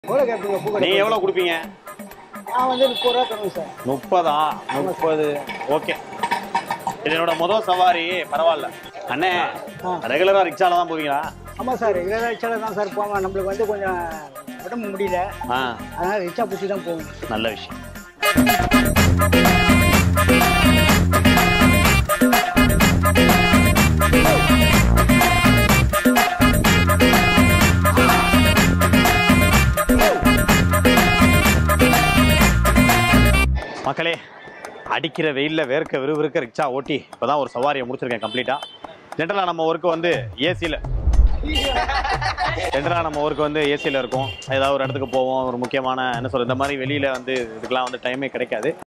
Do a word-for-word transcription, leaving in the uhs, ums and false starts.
நீங்க எவ்வளவு கொடுப்பீங்க? நான் வந்து முப்பது ரூபா தருவேன் சார். முப்பதா? முப்பது. ஓகே. என்னோட முதல் சவாரி பரவாயில்ல. அண்ணே ரெகுலரா ரிக்ஷால தான் போவீங்களா? ஆமா சார், ரெகுலரா ரிக்ஷால தான் சார் போவேன். நம்மளுக்கு வந்து கொஞ்சம் உடம்பு முடியல, அதனால ரிக்ஷா பிடிச்சி தான் போவோம். நல்ல விஷயம். மக்களே, அடிக்கிற வெயிலில் வேர்க்க விறுவிறுக்க ரிக்ஷா ஓட்டி இப்போ தான் ஒரு சவாரியை முடிச்சிருக்கேன் கம்ப்ளீட்டாக. ஜென்ரலாக நம்ம ஒர்க்கு வந்து ஏசியில் ஜென்ரலாக நம்ம ஒர்க்கு வந்து ஏசியில் இருக்கும். ஏதாவது ஒரு இடத்துக்கு போவோம், ஒரு முக்கியமான என்ன சொல்கிறது, இந்த மாதிரி வெளியில் வந்து இதுக்கெலாம் வந்து டைமே கிடைக்காது.